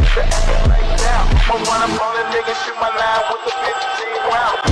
nigga acting like that. I'ma run up on a nigga, shoot my line with the 15 round.